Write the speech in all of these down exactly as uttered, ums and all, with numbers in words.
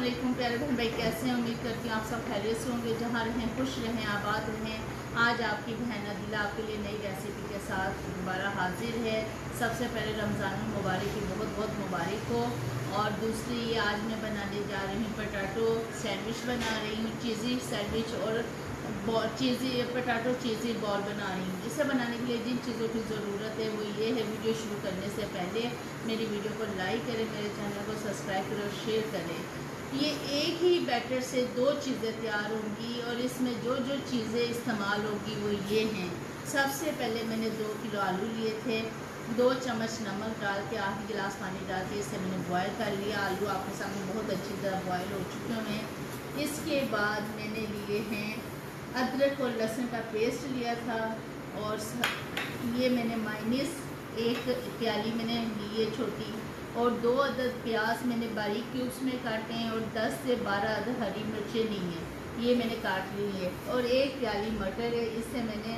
वालेकुम प्यारे बहन भाई, कैसे हैं? उम्मीद करती हूँ आप सब खैरियत से होंगे। जहाँ रहें खुश रहें, आबाद रहें। आज आपकी बहन अदिला आपके लिए नई रेसिपी के साथ दोबारा हाजिर है। सबसे पहले रमज़ान मुबारक की बहुत बहुत मुबारक हो। और दूसरी, आज मैं बनाने जा रही हूँ पोटैटो सैंडविच बना रही हूँ, चीज़ी सैंडविच और ball cheesy potato cheesy ball बना रही हूँ। इसे बनाने के लिए जिन चीज़ों की ज़रूरत है वो ये है। वीडियो शुरू करने से पहले मेरी वीडियो को लाइक करें, मेरे चैनल को सब्सक्राइब करें और शेयर करें। ये एक ही बैटर से दो चीज़ें तैयार होंगी और इसमें जो जो चीज़ें इस्तेमाल होगी वो ये हैं। सबसे पहले मैंने दो किलो आलू लिए थे, दो चम्मच नमक डाल के आठ गिलास पानी डाल के इसे मैंने बॉयल कर लिया। आलू आपके सामने बहुत अच्छी तरह बॉयल हो चुके हैं। इसके बाद मैंने लिए हैं अदरक और लहसुन का पेस्ट लिया था, और ये मैंने माइनस एक प्याली मैंने ली है छोटी, और दो अदद प्याज मैंने बारीक क्यूब्स में काटे हैं, और दस से बारह अदद हरी मिर्चें ली हैं, ये मैंने काट ली है। और एक प्याली मटर है, इससे मैंने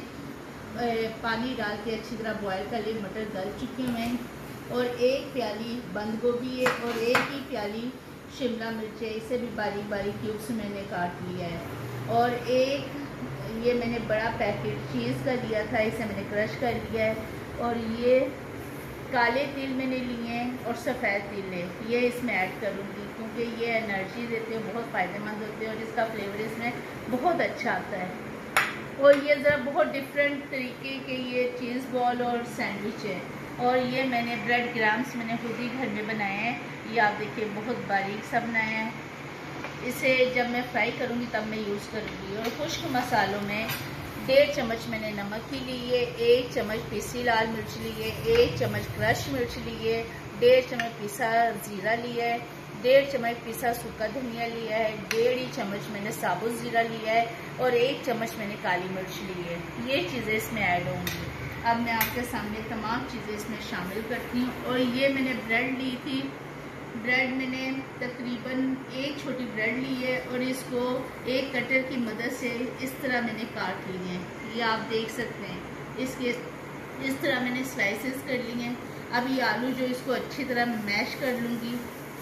पानी डाल के अच्छी तरह बॉयल कर लिए। मटर गल चुके हैं। और एक प्याली बंद गोभी है, और एक ही प्याली शिमला मिर्च है, इसे भी बारीक बारीक क्यूब्स मैंने काट लिया है। और एक ये मैंने बड़ा पैकेट चीज़ का लिया था, इसे मैंने क्रश कर लिया है। और ये काले तिल मैंने लिए हैं और सफ़ेद तिल है, ये इसमें ऐड करूँगी क्योंकि ये एनर्जी देते हैं, बहुत फ़ायदेमंद होते हैं और इसका फ्लेवर इसमें बहुत अच्छा आता है। और ये ज़रा बहुत डिफरेंट तरीके के ये चीज़ बॉल और सैंडविच है। और ये मैंने ब्रेड ग्राम्स मैंने खुद ही घर में बनाए हैं, ये आप देखिए बहुत बारीक सा बनाया है। इसे जब मैं फ्राई करूँगी तब मैं यूज़ करूँगी। और खुश्क मसालों में डेढ़ चम्मच मैंने नमक की ली है, एक चम्मच पीसी लाल मिर्च ली है, एक चम्मच क्रश मिर्च ली है, डेढ़ चम्मच पीसा ज़ीरा लिया है, डेढ़ चम्मच पीसा सूखा धनिया लिया है, डेढ़ ही चम्मच मैंने साबुत ज़ीरा लिया है, और एक चम्मच मैंने काली मिर्च ली है। ये चीज़ें इसमें ऐड होंगी। अब मैं आपके सामने तमाम चीज़ें इसमें शामिल करती हूँ। और ये मैंने ब्रेड ली थी, ब्रेड मैंने तकरीबन एक छोटी ब्रेड ली है, और इसको एक कटर की मदद से इस तरह मैंने काट लिए हैं, ये आप देख सकते हैं। इसके इस तरह मैंने स्लाइसेस कर लिए हैं। अब ये आलू जो इसको अच्छी तरह मैश कर लूँगी।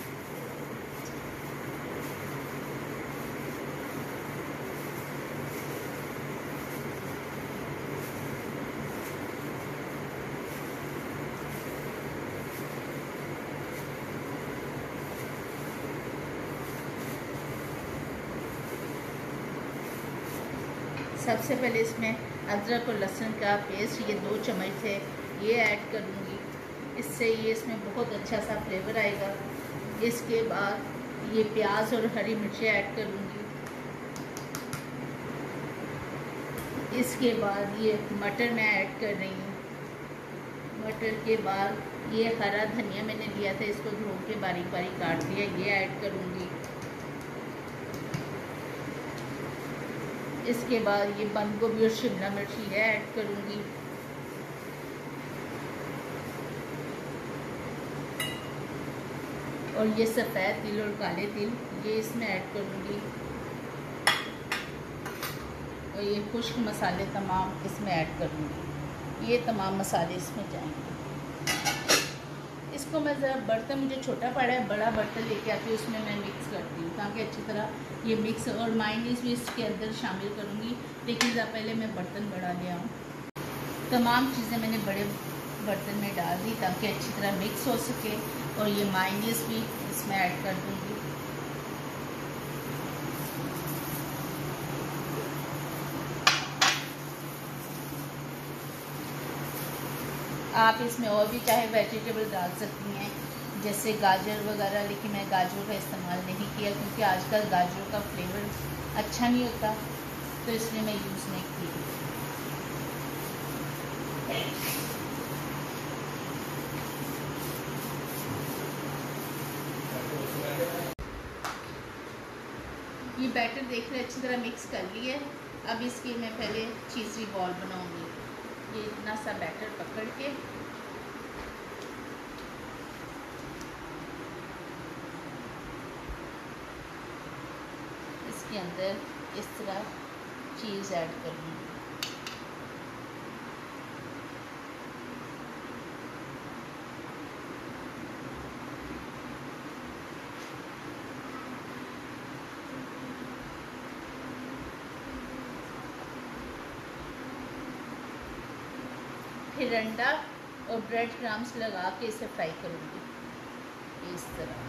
सबसे पहले इसमें अदरक और लहसुन का पेस्ट, ये दो चम्मच थे, ये ऐड करूँगी। इससे ये इसमें बहुत अच्छा सा फ्लेवर आएगा। इसके बाद ये प्याज और हरी मिर्चें ऐड करूँगी। इसके बाद ये मटर मैं ऐड कर रही हूँ। मटर के बाद ये हरा धनिया मैंने लिया था, इसको धो के बारीक बारीक काट लिया, ये ऐड करूँगी। इसके बाद ये बंद गोभी और शिमला मिर्च ये ऐड करूँगी। और ये सफ़ेद तिल और काले तिल ये इसमें ऐड करूँगी। और ये खुश्क मसाले तमाम इसमें ऐड करूँगी। ये तमाम मसाले इसमें जाएंगे। इसको मैं ज़रा बर्तन, मुझे छोटा पड़ा है, बड़ा बर्तन लेके आती हूँ, उसमें मैं मिक्स करती हूँ ताकि अच्छी तरह ये मिक्स। और मायोनीज़ भी इसके अंदर शामिल करूँगी, लेकिन ज़रा पहले मैं बर्तन बड़ा ले आऊँ। तमाम चीज़ें मैंने बड़े बर्तन में डाल दी ताकि अच्छी तरह मिक्स हो सके। और ये मायोनीज़ भी इसमें ऐड कर दूँगी। आप इसमें और भी चाहे वेजिटेबल डाल सकती हैं, जैसे गाजर वगैरह, लेकिन मैं गाजरों का इस्तेमाल नहीं किया क्योंकि आजकल गाजरों का फ्लेवर अच्छा नहीं होता, तो इसलिए मैं यूज़ नहीं की। ये बैटर देख रहे अच्छी तरह मिक्स कर लिए। अब इसकी मैं पहले चीज़ी बॉल बनाऊंगी। ये इतना सा बैटर पकड़ के इसके अंदर इस तरह चीज़ ऐड करूँगी। फिर अंडा और ब्रेड क्रम्स लगा के इसे फ्राई करूँगी इस तरह।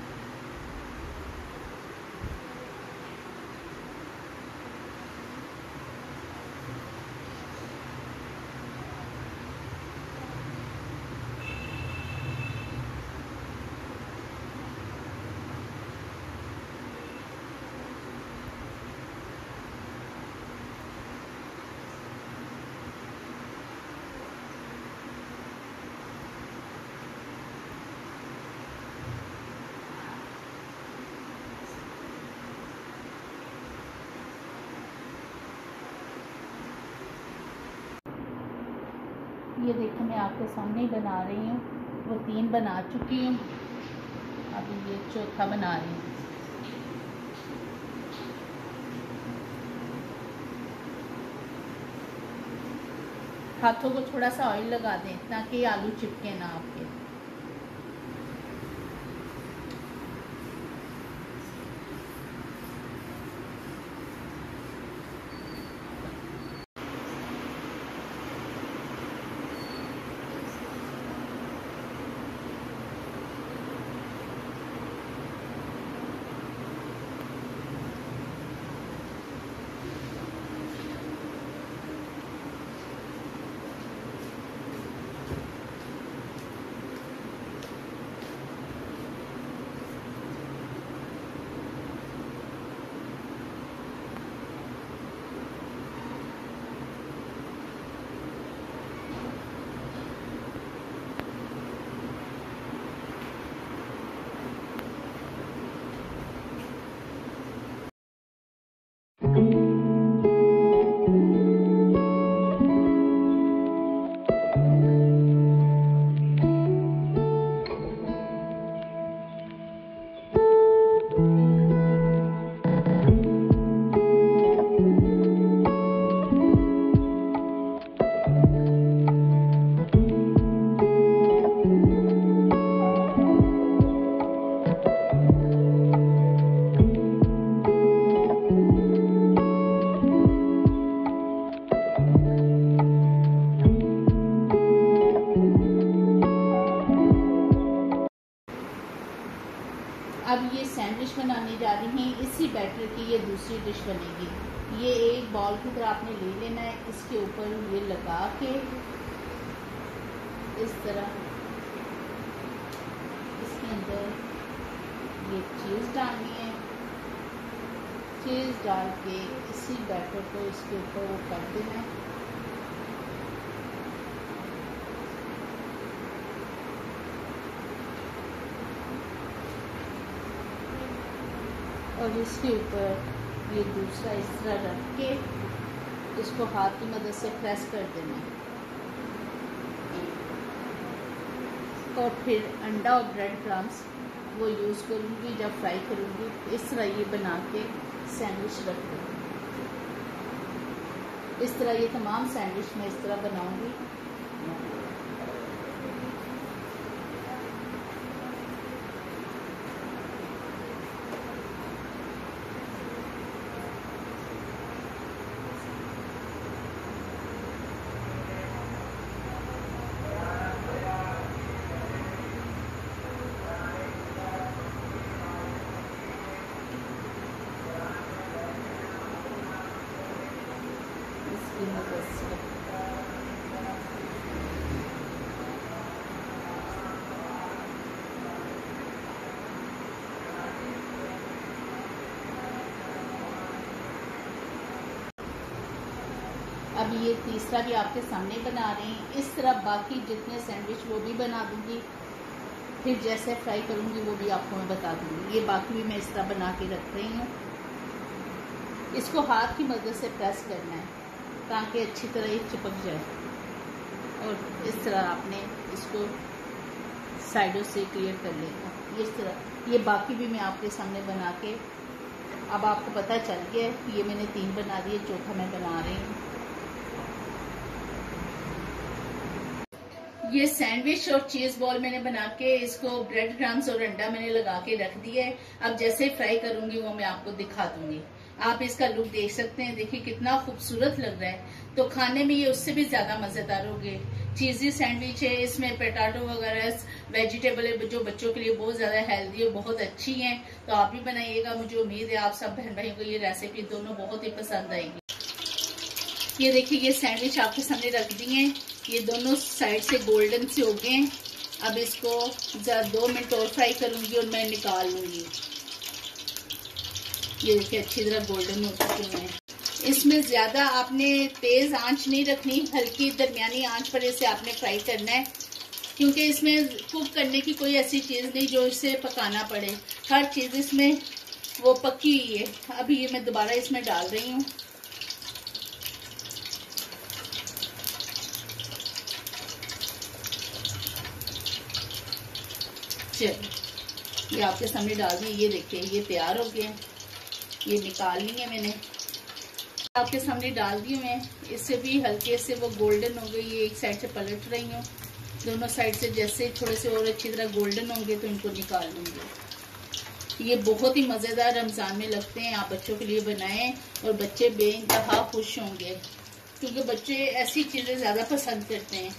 ये देखो मैं आपके सामने ही बना रही हूँ, वो तीन बना चुकी हूँ, अभी ये चौथा बना रही हूँ। हाथों को थोड़ा सा ऑयल लगा दें ताकि आलू चिपके ना आपके। अब ये सैंडविच बनाने जा रही हैं, इसी बैटर की ये दूसरी डिश बनेगी। ये एक बॉल की तरह आपने ले लेना है, इसके ऊपर ये लगा के इस तरह इसके अंदर ये चीज़ डालनी है। चीज़ डाल के इसी बैटर को इसके ऊपर वो कर देना है। और इसके ऊपर ये दूसरा इस तरह रख के इसको हाथ की मदद से प्रेस कर देना है। और फिर अंडा और ब्रेड क्रम्स वो यूज़ करूँगी जब फ्राई करूँगी। इस तरह ये बना के सैंडविच रख दूँगी। इस तरह ये तमाम सैंडविच मैं इस तरह बनाऊँगी। अब ये तीसरा भी आपके सामने बना रहे हैं। इस तरह बाकी जितने सैंडविच वो भी बना दूंगी, फिर जैसे फ्राई करूंगी वो भी आपको मैं बता दूंगी। ये बाकी भी मैं इस तरह बना के रख रही हूँ। इसको हाथ की मदद से प्रेस करना है ताकि अच्छी तरह ये चिपक जाए। और इस तरह आपने इसको साइडों से क्लियर कर लेगा। इस तरह ये बाकी भी मैं आपके सामने बना के, अब आपको पता चल गया है। ये मैंने तीन बना दिए, चौथा मैं बना रही हूँ। ये सैंडविच और चीज बॉल मैंने बना के इसको ब्रेड क्रम्स और अंडा मैंने लगा के रख दिया है। अब जैसे फ्राई करूंगी वो मैं आपको दिखा दूंगी। आप इसका लुक देख सकते हैं। देखिए कितना खूबसूरत लग रहा है। तो खाने में ये उससे भी ज्यादा मजेदार होंगे। चीजी सैंडविच है, इसमें पोटैटो वगैरह वेजिटेबल है जो बच्चों के लिए बहुत ज्यादा हेल्दी है, बहुत अच्छी हैं। तो आप भी बनाइएगा, मुझे उम्मीद है आप सब बहन भाइयों को ये रेसिपी दोनों बहुत ही पसंद आएगी। ये देखिए ये सैंडविच आपके सामने रख दी है, ये दोनों साइड से गोल्डन से हो गए। अब इसको दो मिनट और फ्राई करूंगी और मैं निकाल लूंगी। ये देखिए अच्छी तरह गोल्डन हो चुके हैं। इसमें ज्यादा आपने तेज आंच नहीं रखनी, हल्की दरमियानी आंच पर इसे आपने फ्राई करना है, क्योंकि इसमें कुक करने की कोई ऐसी चीज नहीं जो इसे पकाना पड़े। हर चीज इसमें वो पकी हुई है। अभी ये मैं दोबारा इसमें डाल रही हूँ। चलिए ये आपके सामने डाल दी। ये देखिए ये तैयार हो गए, ये निकाल ली है मैंने, आपके सामने डाल दी मैं। इससे भी हल्के से वो गोल्डन हो गई। ये एक साइड से पलट रही हूँ, दोनों साइड से जैसे थोड़े से और अच्छी तरह गोल्डन होंगे तो इनको निकाल लूंगी। ये बहुत ही मजेदार रमजान में लगते हैं, आप बच्चों के लिए बनाएं और बच्चे बेइंतहा खुश होंगे, क्योंकि बच्चे ऐसी चीजें ज्यादा पसंद करते हैं।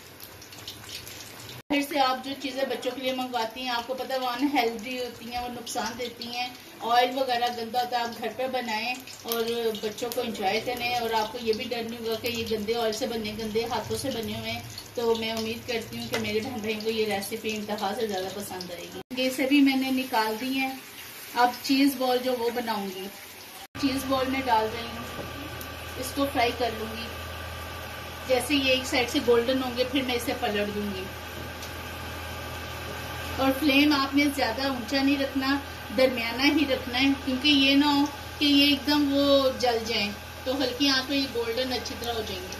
फिर से आप जो चीजें बच्चों के लिए मंगवाती हैं, आपको पता है वो अनहेल्दी होती हैं, वो नुकसान देती हैं, ऑयल वगैरह गंदा होता है। आप घर पे बनाएं और बच्चों को एंजॉय करें, और आपको ये भी डर नहीं होगा कि ये गंदे ऑयल से बने, गंदे हाथों से बने हुए हैं। तो मैं उम्मीद करती हूँ कि मेरे बहन भाइयों को ये रेसिपी इंतहा से ज्यादा पसंद आएगी। ये सभी मैंने निकाल दी है। अब चीज बॉल जो वो बनाऊंगी, चीज बॉल में डाल रही हूँ, इसको फ्राई कर लूंगी। जैसे ये एक साइड से गोल्डन होंगे फिर मैं इसे पलट दूंगी। और फ्लेम आपने ज्यादा ऊंचा नहीं रखना, दरमियाना ही रखना है, क्योंकि ये ना हो कि ये एकदम वो जल जाए। तो हल्की आंच पे ये गोल्डन अच्छी तरह हो जाएंगे।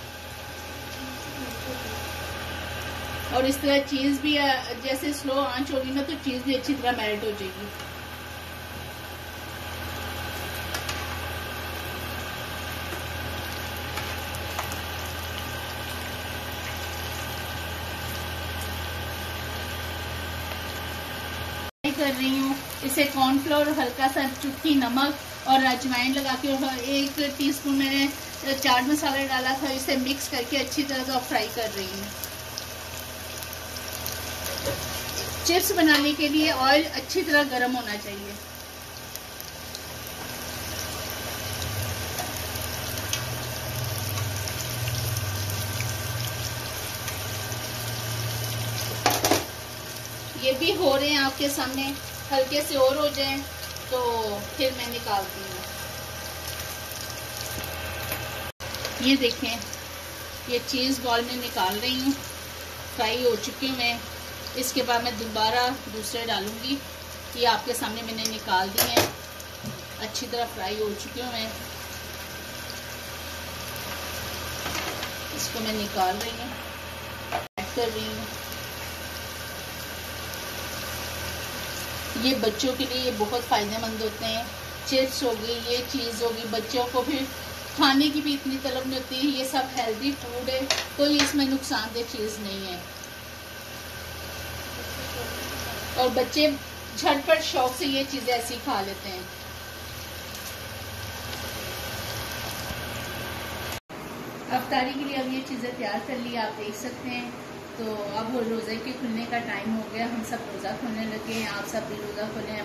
और इस तरह चीज भी जैसे स्लो आंच होगी ना तो चीज भी अच्छी तरह मेल्ट हो जाएगी। कर रही हूँ इसे कॉर्नफ्लोर, हल्का सा चुटकी नमक और अजवाइन लगा के, एक टीस्पून मैंने चाट मसाला डाला था, इसे मिक्स करके अच्छी तरह से फ्राई कर रही हूँ। चिप्स बनाने के लिए ऑयल अच्छी तरह गर्म होना चाहिए। ये भी हो रहे हैं आपके सामने, हल्के से और हो जाएं तो फिर मैं निकालती हूँ। ये देखें ये चीज बॉल में निकाल रही हूँ, फ्राई हो चुके हैं। इसके बाद मैं दोबारा दूसरे डालूंगी। ये आपके सामने मैंने निकाल दी हैं, अच्छी तरह फ्राई हो चुके हैं। इसको मैं निकाल रही हूँ, ऐड कर रही हूँ। ये बच्चों के लिए बहुत फायदेमंद होते हैं। चिप्स होगी, ये चीज होगी, बच्चों को भी खाने की भी इतनी तलब नहीं होती। ये सब हेल्दी फूड है, कोई इसमें नुकसानदेह चीज नहीं है, और बच्चे झटपट शौक से ये चीजें ऐसी खा लेते हैं। अफ्तारी के लिए अब ये चीजें तैयार कर ली, आप देख सकते हैं। तो अब रोज़े के खुलने का टाइम हो गया, हम सब रोज़ा खोलने लगे हैं। आप सब भी रोज़ा खोलें,